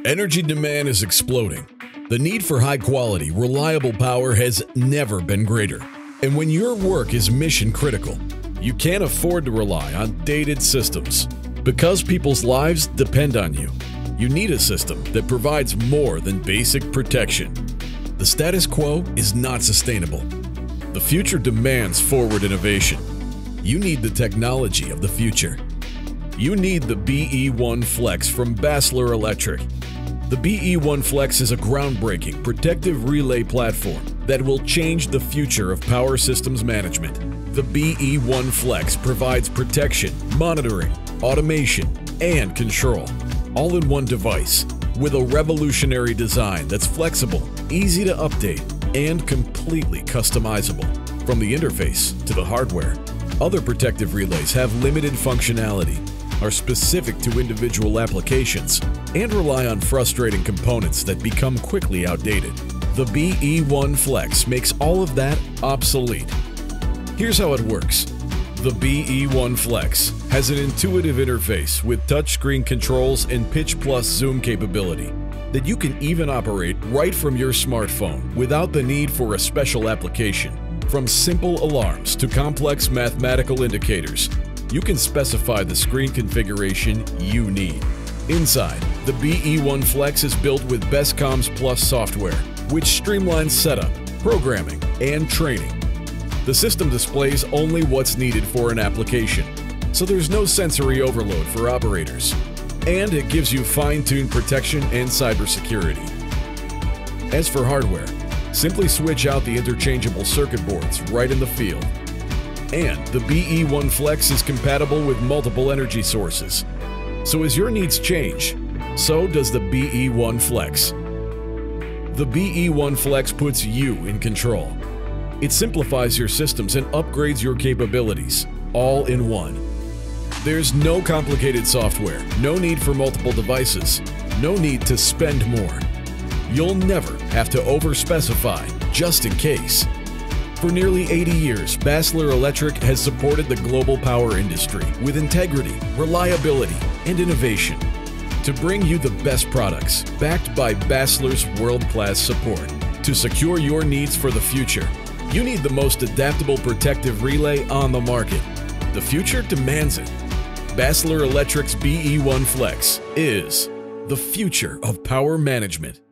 Energy demand is exploding. The need for high-quality, reliable power has never been greater. And when your work is mission-critical, you can't afford to rely on dated systems. Because people's lives depend on you, you need a system that provides more than basic protection. The status quo is not sustainable. The future demands forward innovation. You need the technology of the future. You need the BE1-FLEX from Basler Electric. The BE1-FLEX is a groundbreaking protective relay platform that will change the future of power systems management. The BE1-FLEX provides protection, monitoring, automation, and control, all in one device, with a revolutionary design that's flexible, easy to update, and completely customizable. From the interface to the hardware, other protective relays have limited functionality, are specific to individual applications, and rely on frustrating components that become quickly outdated. The BE1-FLEX makes all of that obsolete. Here's how it works. The BE1-FLEX has an intuitive interface with touchscreen controls and pitch plus zoom capability that you can even operate right from your smartphone without the need for a special application. From simple alarms to complex mathematical indicators, you can specify the screen configuration you need. Inside, the BE1-FLEX is built with Best Comms Plus software, which streamlines setup, programming, and training. The system displays only what's needed for an application, so there's no sensory overload for operators. And it gives you fine-tuned protection and cybersecurity. As for hardware, simply switch out the interchangeable circuit boards right in the field. And the BE1-FLEX is compatible with multiple energy sources. So as your needs change, so does the BE1-FLEX. The BE1-FLEX puts you in control. It simplifies your systems and upgrades your capabilities, all in one. There's no complicated software, no need for multiple devices, no need to spend more. You'll never have to over-specify, just in case. For nearly 80 years, Basler Electric has supported the global power industry with integrity, reliability, and innovation to bring you the best products backed by Basler's world-class support. To secure your needs for the future, you need the most adaptable protective relay on the market. The future demands it. Basler Electric's BE1-FLEX is the future of power management.